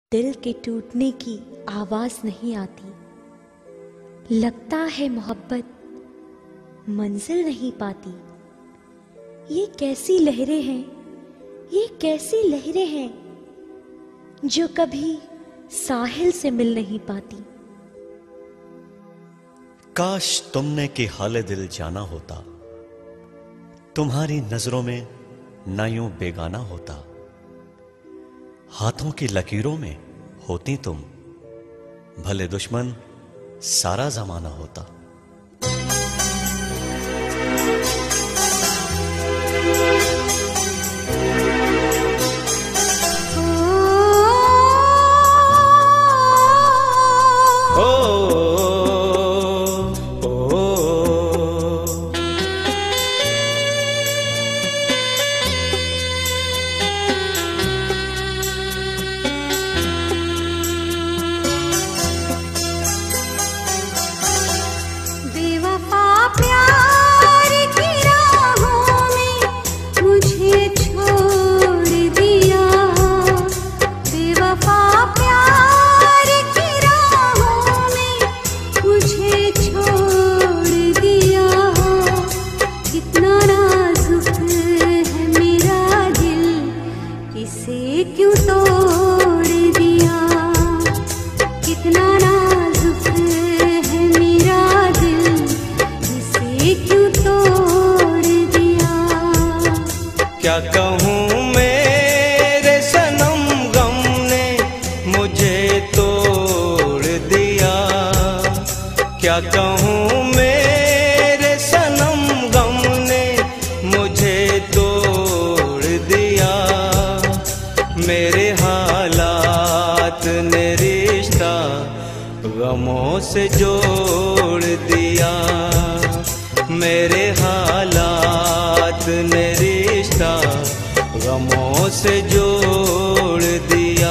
दिल के टूटने की आवाज नहीं आती। लगता है मोहब्बत मंजिल नहीं पाती। ये कैसी लहरें हैं, ये कैसी लहरें हैं जो कभी साहिल से मिल नहीं पाती। काश तुमने कि हाले दिल जाना होता, तुम्हारी नजरों में ना यूं बेगाना होता। हाथों की लकीरों में होती तुम, भले दुश्मन सारा जमाना होता। क्यों तोड़ दिया, कितना नाजुक है मेरा दिल, इसे क्यों तोड़ दिया। क्या कहूँ मेरे सनम गम ने मुझे तोड़ दिया। क्या कहूँ मेरे सनम गम ने मुझे तोड़ दिया। मेरे हालात ने रिश्ता गमों से जोड़ दिया। मेरे हालात ने रिश्ता गमों से जोड़ दिया।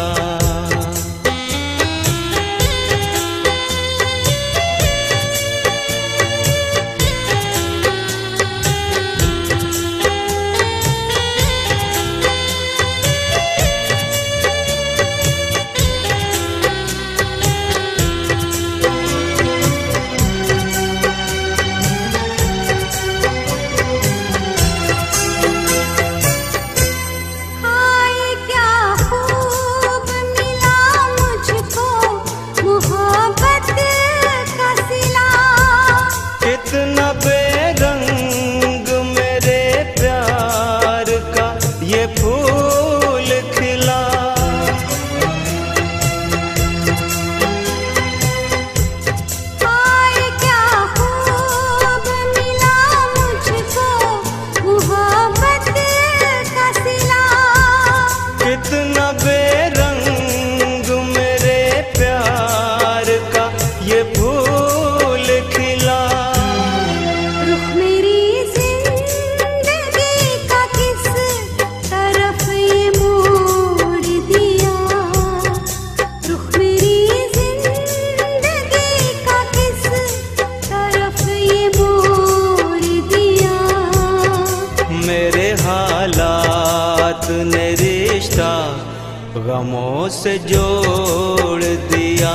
ने रिश्ता गमों से जोड़ दिया।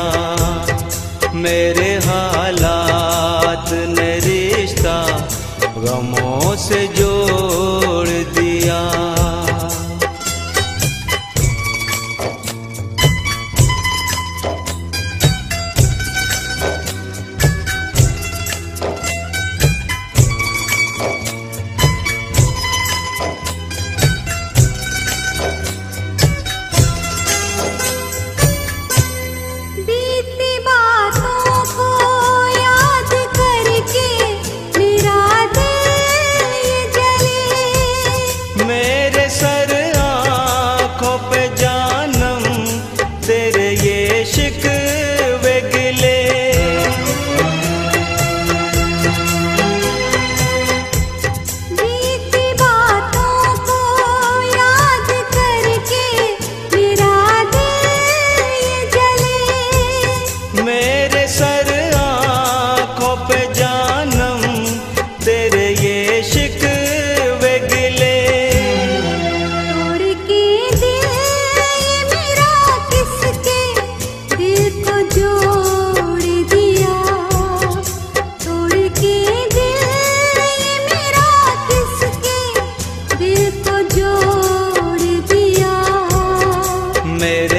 मेरे हालात ने रिश्ता गमों से जोड़ दिया। ये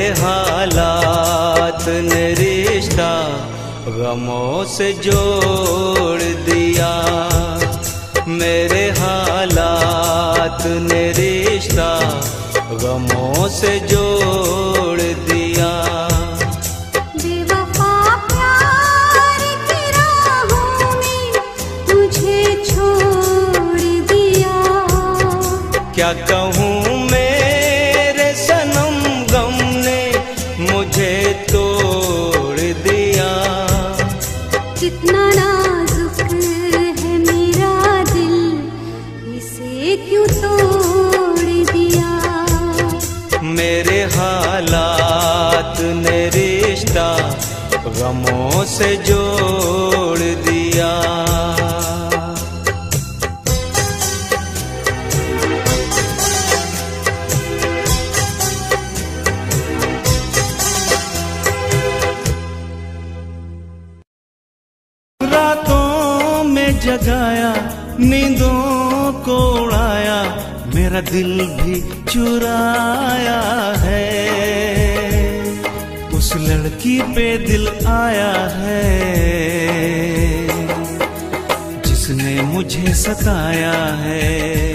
मेरे हालात ने रिश्ता गमों से जोड़ दिया। मेरे हालात ने रिश्ता गमों से जोड़ दिया। बेवफा प्यार की राहों में मुझे छोड़ दिया। क्या कहूँ मेरे सनम गम ने मुझे तोड़ दिया। कितना नाजुक है मेरा दिल, इसे क्यों तोड़ दिया। मेरे हालात ने रिश्ता गमों से जोड़ दिया। रातों में जगाया, नींदों को उड़ाया, मेरा दिल भी चुराया है। उस लड़की पे दिल आया है जिसने मुझे सताया है।